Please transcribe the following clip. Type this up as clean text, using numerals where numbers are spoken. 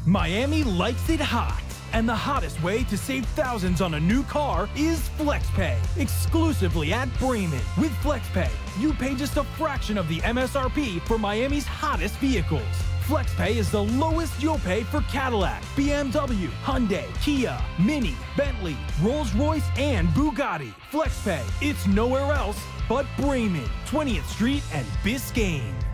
Miami likes it hot, and the hottest way to save thousands on a new car is Flexpay, exclusively at Braman. With Flexpay, you pay just a fraction of the MSRP for Miami's hottest vehicles. Flexpay is the lowest you'll pay for Cadillac, BMW, Hyundai, Kia, Mini, Bentley, Rolls-Royce, and Bugatti. Flexpay, it's nowhere else but Braman, 20th Street and Biscayne.